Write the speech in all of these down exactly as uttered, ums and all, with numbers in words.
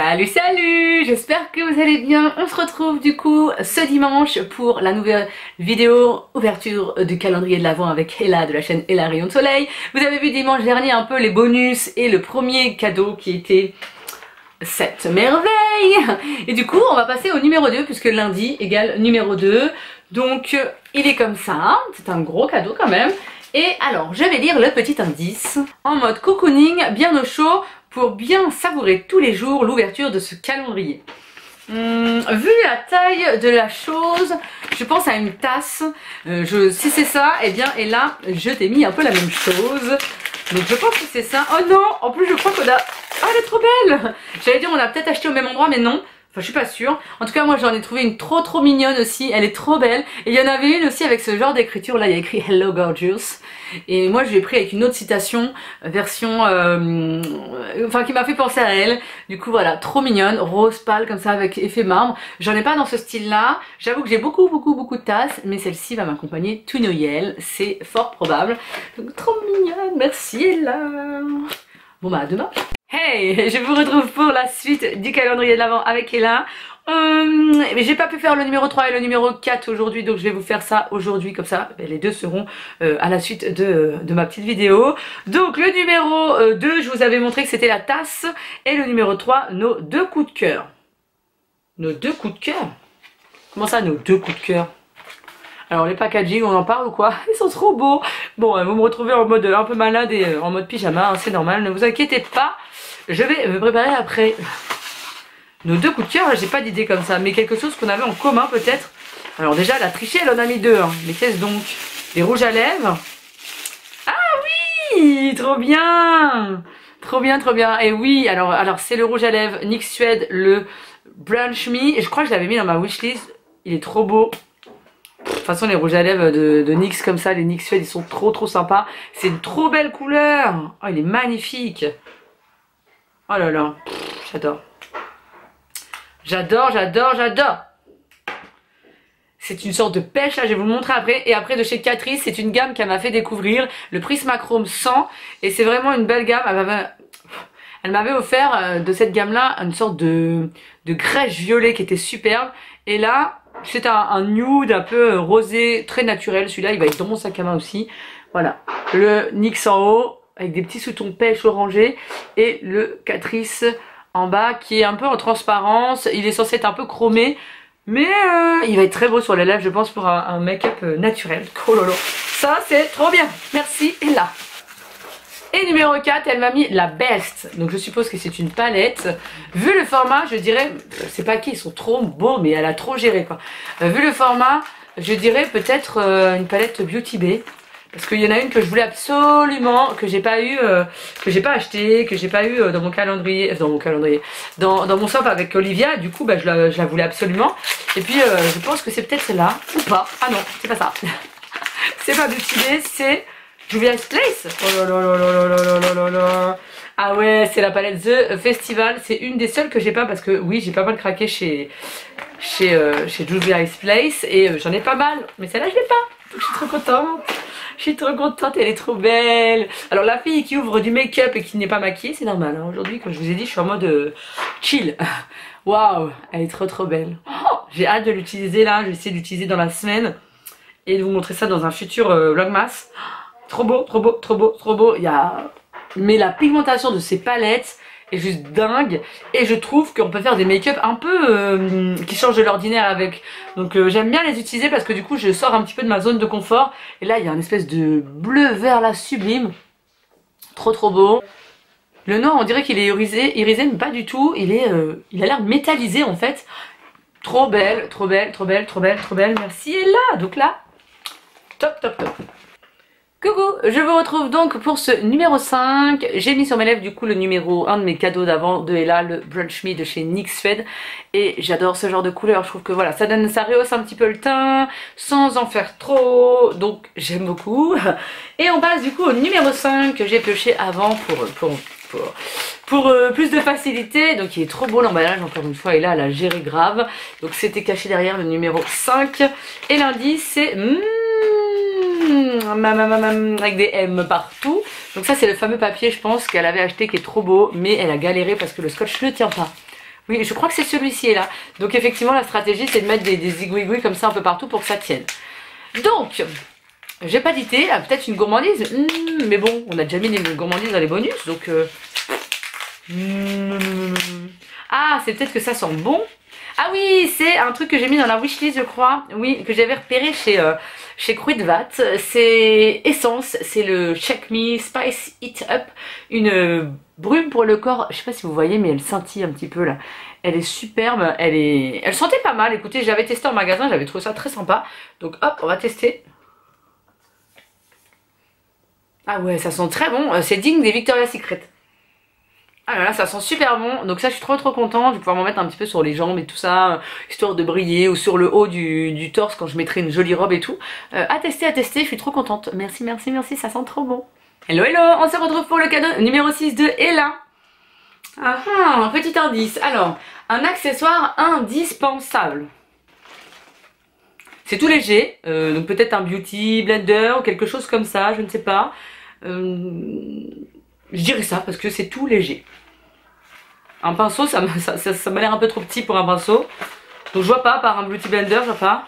Salut salut, j'espère que vous allez bien. On se retrouve du coup ce dimanche pour la nouvelle vidéo ouverture du calendrier de l'Avent avec Ella de la chaîne Ella Rayon de Soleil. Vous avez vu dimanche dernier un peu les bonus et le premier cadeau qui était cette merveille. Et du coup on va passer au numéro deux puisque lundi égale numéro deux. Donc il est comme ça, c'est un gros cadeau quand même. Et alors je vais lire le petit indice en mode cocooning bien au chaud pour bien savourer tous les jours l'ouverture de ce calendrier. Hum, vu la taille de la chose, je pense à une tasse. Euh, je, si c'est ça, et eh bien, et là, je t'ai mis un peu la même chose. Donc je pense que c'est ça. Oh non, en plus je crois qu'on a... Ah, elle est trop belle. J'allais dire on a peut-être acheté au même endroit, mais non. Enfin, je suis pas sûre. En tout cas, moi, j'en ai trouvé une trop trop mignonne aussi. Elle est trop belle. Et il y en avait une aussi avec ce genre d'écriture. Là, il y a écrit Hello Gorgeous. Et moi, je l'ai pris avec une autre citation, version... Euh, enfin, qui m'a fait penser à elle. Du coup, voilà, trop mignonne. Rose pâle, comme ça, avec effet marbre. J'en ai pas dans ce style-là. J'avoue que j'ai beaucoup, beaucoup, beaucoup de tasses. Mais celle-ci va m'accompagner tout Noël. C'est fort probable. Donc, trop mignonne. Merci, Ella. Bon, bah, à demain. Hey, je vous retrouve pour la suite du calendrier de l'Avent avec Ella. Hum, mais j'ai pas pu faire le numéro trois et le numéro quatre aujourd'hui, donc je vais vous faire ça aujourd'hui, comme ça les deux seront euh, à la suite de, de ma petite vidéo. Donc le numéro euh, deux, je vous avais montré que c'était la tasse, et le numéro trois, nos deux coups de cœur. Nos deux coups de cœur? Comment ça, nos deux coups de cœur? Alors les packaging, on en parle ou quoi? Ils sont trop beaux. Bon, vous me retrouvez en mode un peu malade et en mode pyjama, hein, c'est normal, ne vous inquiétez pas. Je vais me préparer après. Nos deux coups de cœur, j'ai pas d'idée comme ça, mais quelque chose qu'on avait en commun peut-être. Alors déjà, la trichée, elle en a mis deux. Hein. Mais qu'est-ce donc? Les rouges à lèvres. Ah oui, trop bien. Trop bien, trop bien. Et oui, alors, alors c'est le rouge à lèvres N Y X Suede, le Brunch Me. Et je crois que je l'avais mis dans ma wishlist. Il est trop beau. De toute façon, les rouges à lèvres de, de N Y X comme ça, les N Y X Suede, ils sont trop trop sympas. C'est une trop belle couleur. Oh, il est magnifique. Oh là là, j'adore. J'adore, j'adore, j'adore. C'est une sorte de pêche, là, je vais vous le montrer après. Et après, de chez Catrice, c'est une gamme qu'elle m'a fait découvrir, le Prismachrome cent. Et c'est vraiment une belle gamme. Elle m'avait offert de cette gamme-là une sorte de, de grèche violet qui était superbe. Et là, c'est un, un nude un peu rosé, très naturel. Celui-là, il va être dans mon sac à main aussi. Voilà, le N Y X en haut, avec des petits sous-tons pêche orangé, et le Catrice en bas qui est un peu en transparence. Il est censé être un peu chromé, mais euh, il va être très beau sur les lèvres, je pense, pour un, un make-up naturel. Oh lolo, ça c'est trop bien. Merci Ella. Et numéro quatre, elle m'a mis la Best. Donc je suppose que c'est une palette. Vu le format, je dirais, c'est pas qui, ils sont trop beaux, mais elle a trop géré quoi. Euh, vu le format, je dirais peut-être euh, une palette Beauty Bay. Parce qu'il y en a une que je voulais absolument, que j'ai pas eu, euh, que j'ai pas acheté, que j'ai pas eu euh, dans mon calendrier, euh, dans mon calendrier, dans, dans mon shop avec Olivia. Du coup, bah, je, la, je la voulais absolument. Et puis, euh, je pense que c'est peut-être celle-là, ou pas. Ah non, c'est pas ça. C'est pas Beauty Bay, c'est Juvia's Place. Oh là là là là là là là là là. Ah ouais, c'est la palette The Festival. C'est une des seules que j'ai pas parce que oui, j'ai pas mal craqué chez chez euh, chez Juvia's Place et euh, j'en ai pas mal. Mais celle-là, je l'ai pas. Donc, je suis trop contente. Je suis trop contente, elle est trop belle. Alors la fille qui ouvre du make-up et qui n'est pas maquillée, c'est normal. Hein. Aujourd'hui, comme je vous ai dit, je suis en mode euh, chill. Waouh, elle est trop trop belle. Oh, j'ai hâte de l'utiliser là. Je vais essayer de l'utiliser dans la semaine et de vous montrer ça dans un futur euh, vlogmas. Trop beau, trop beau, trop beau, trop beau. Il y a... Mais la pigmentation de ces palettes est juste dingue. Et je trouve qu'on peut faire des make-up un peu euh, qui changent de l'ordinaire avec. Donc euh, j'aime bien les utiliser parce que du coup je sors un petit peu de ma zone de confort. Et là il y a une espèce de bleu vert là sublime. Trop trop beau. Le noir on dirait qu'il est irisé, irisé mais pas du tout. Il est, euh, il a l'air métallisé en fait. Trop belle, trop belle, trop belle, trop belle, trop belle. Merci Ella. Donc là, top top top. Coucou, je vous retrouve donc pour ce numéro cinq. J'ai mis sur mes lèvres du coup le numéro un de mes cadeaux d'avant de Ella, le Brunch Me de chez N Y X Suede. Et j'adore ce genre de couleur, je trouve que voilà, ça donne, ça rehausse un petit peu le teint sans en faire trop, donc j'aime beaucoup. Et on passe du coup au numéro cinq que j'ai pioché avant pour, pour, pour, pour euh, plus de facilité. Donc il est trop beau l'emballage, encore une fois, et là elle a géré grave. Donc c'était caché derrière le numéro cinq. Et l'indice c'est... Hmm, avec des M partout. Donc ça c'est le fameux papier je pense qu'elle avait acheté qui est trop beau, mais elle a galéré parce que le scotch ne tient pas. Oui, je crois que c'est celui-ci là. Donc effectivement, la stratégie, c'est de mettre des, des aiguilles comme ça un peu partout pour que ça tienne. Donc, j'ai pas d'idée, ah, peut-être une gourmandise. Mmh, mais bon, on a déjà mis des gourmandises dans les bonus, donc... Euh... Mmh. Ah, c'est peut-être que ça sent bon. Ah oui, c'est un truc que j'ai mis dans la wishlist, je crois. Oui, que j'avais repéré chez, euh, chez Kruidvat. C'est Essence, c'est le Check Me Spice It Up. Une euh, brume pour le corps. Je sais pas si vous voyez, mais elle scintille un petit peu là. Elle est superbe, elle est... Elle sentait pas mal. Écoutez, j'avais testé en magasin, j'avais trouvé ça très sympa. Donc hop, on va tester. Ah ouais, ça sent très bon. C'est digne des Victoria's Secret. Ah là là, ça sent super bon, donc ça je suis trop trop contente, je vais pouvoir m'en mettre un petit peu sur les jambes et tout ça, histoire de briller, ou sur le haut du, du torse quand je mettrai une jolie robe et tout. Euh, à tester, à tester, je suis trop contente. Merci, merci, merci, ça sent trop bon. Hello, hello, on se retrouve pour le cadeau numéro six de Ella. Ah ah, un petit indice. Alors, un accessoire indispensable. C'est tout léger, euh, donc peut-être un beauty blender ou quelque chose comme ça, je ne sais pas. Euh... Je dirais ça parce que c'est tout léger. Un pinceau, ça m'a ça, ça, ça m'a l'air un peu trop petit pour un pinceau. Donc je vois pas, par un beauty blender, je vois pas.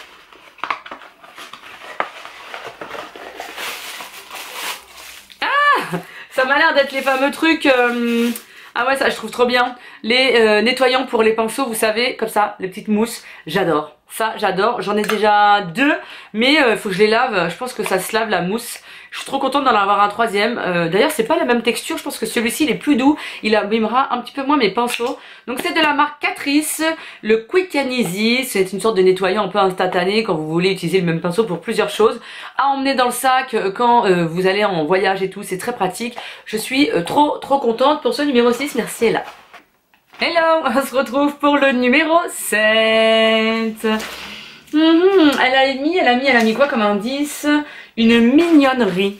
Ah, ça m'a l'air d'être les fameux trucs... Euh... Ah ouais, ça je trouve trop bien. Les euh, nettoyants pour les pinceaux, vous savez, comme ça, les petites mousses. J'adore. Ça, j'adore. J'en ai déjà deux, mais il euh, faut que je les lave. Je pense que ça se lave la mousse. Je suis trop contente d'en avoir un troisième. Euh, D'ailleurs, c'est pas la même texture. Je pense que celui-ci, il est plus doux. Il abîmera un petit peu moins mes pinceaux. Donc, c'est de la marque Catrice. Le Quick and Easy. C'est une sorte de nettoyant un peu instantané quand vous voulez utiliser le même pinceau pour plusieurs choses. À emmener dans le sac quand euh, vous allez en voyage et tout. C'est très pratique. Je suis euh, trop, trop contente pour ce numéro six. Merci, Ella. Hello, on se retrouve pour le numéro sept. Mmh, elle a mis, elle a mis, elle a mis quoi comme indice? Une mignonnerie.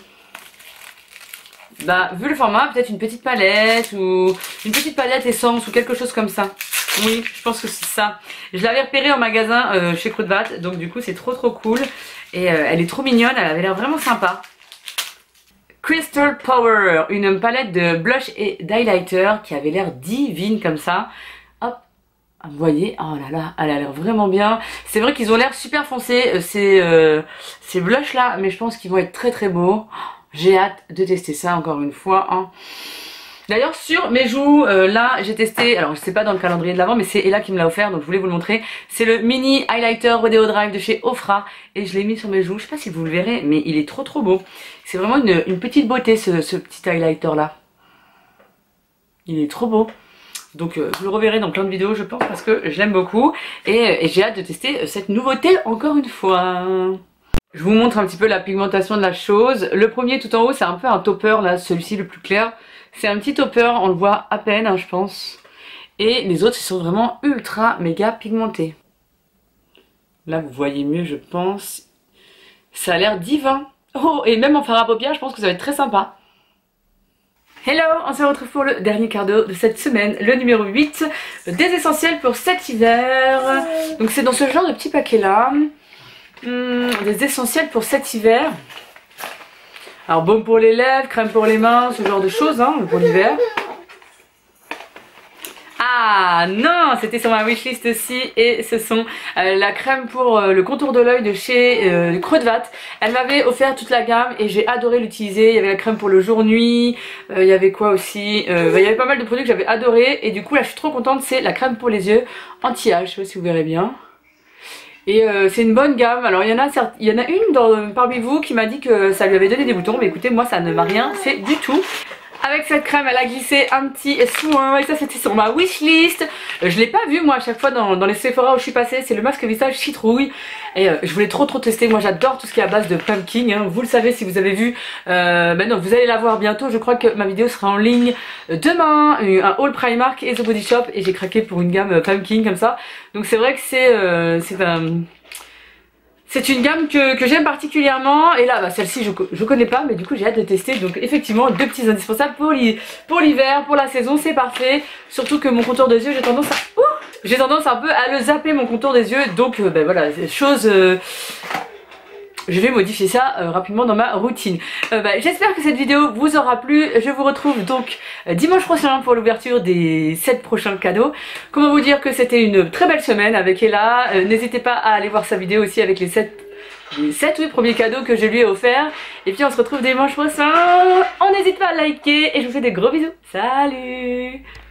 Bah, vu le format, peut-être une petite palette ou une petite palette essence ou quelque chose comme ça. Oui, je pense que c'est ça. Je l'avais repéré en magasin euh, chez Kruidvat, donc du coup c'est trop trop cool. Et euh, elle est trop mignonne, elle avait l'air vraiment sympa. Crystal Power, une palette de blush et d'highlighter qui avait l'air divine comme ça. Hop, vous voyez, oh là là, elle a l'air vraiment bien. C'est vrai qu'ils ont l'air super foncés, ces, euh, ces blushs là, mais je pense qu'ils vont être très très beaux. J'ai hâte de tester ça encore une fois. Hein. D'ailleurs sur mes joues, euh, là j'ai testé, alors je sais pas dans le calendrier de l'avant, mais c'est Ella qui me l'a offert, donc je voulais vous le montrer. C'est le mini highlighter Rodeo Drive de chez Ofra, et je l'ai mis sur mes joues. Je sais pas si vous le verrez, mais il est trop trop beau. C'est vraiment une, une petite beauté ce, ce petit highlighter là. Il est trop beau. Donc euh, vous le reverrez dans plein de vidéos je pense, parce que je l'aime beaucoup. Et, et j'ai hâte de tester cette nouveauté encore une fois. Je vous montre un petit peu la pigmentation de la chose. Le premier tout en haut c'est un peu un topper là, celui-ci le plus clair. C'est un petit topper, on le voit à peine hein, je pense. Et les autres ils sont vraiment ultra méga pigmentés. Là vous voyez mieux je pense. Ça a l'air divin. Oh, et même en fard à paupières je pense que ça va être très sympa. Hello, on se retrouve pour le dernier cadeau de cette semaine, le numéro huit, des essentiels pour cet hiver. Donc c'est dans ce genre de petit paquet là. Hum, des essentiels pour cet hiver. Alors baume pour les lèvres, crème pour les mains, ce genre de choses hein, pour l'hiver. Ah non, c'était sur ma wishlist aussi et ce sont euh, la crème pour euh, le contour de l'œil de chez euh, Kruidvat. Elle m'avait offert toute la gamme et j'ai adoré l'utiliser. Il y avait la crème pour le jour-nuit, euh, il y avait quoi aussi euh, bah, il y avait pas mal de produits que j'avais adoré et du coup là je suis trop contente, c'est la crème pour les yeux anti-âge, je sais pas si vous verrez bien. Et euh, c'est une bonne gamme. Alors il y en a certes, il y en a une dans, parmi vous qui m'a dit que ça lui avait donné des boutons, mais écoutez moi ça ne m'a rien fait du tout. Avec cette crème elle a glissé un petit soin et ça c'était sur ma wishlist. euh, Je l'ai pas vu moi à chaque fois dans, dans les Sephora où je suis passée. C'est le masque visage citrouille et euh, je voulais trop trop tester. Moi j'adore tout ce qui est à base de pumpkin hein. Vous le savez si vous avez vu. euh, Ben non, vous allez la voir bientôt. Je crois que ma vidéo sera en ligne demain. Un haul Primark et The Body Shop. Et j'ai craqué pour une gamme pumpkin comme ça. Donc c'est vrai que c'est euh, c'est un... C'est une gamme que, que j'aime particulièrement. Et là, bah, celle-ci, je, je connais pas, mais du coup, j'ai hâte de tester. Donc, effectivement, deux petits indispensables pour l'hiver, pour la saison, c'est parfait. Surtout que mon contour des yeux, j'ai tendance à... Ouh, j'ai tendance un peu à le zapper, mon contour des yeux. Donc, euh, ben voilà, chose... Euh, je vais modifier ça euh, rapidement dans ma routine. Euh, bah, j'espère que cette vidéo vous aura plu. Je vous retrouve donc euh, dimanche prochain pour l'ouverture des sept prochains cadeaux. Comment vous dire que c'était une très belle semaine avec Ella. Euh, N'hésitez pas à aller voir sa vidéo aussi avec les sept les sept oui, premiers cadeaux que je lui ai offerts. Et puis on se retrouve dimanche prochain. On n'hésite pas à liker et je vous fais des gros bisous. Salut!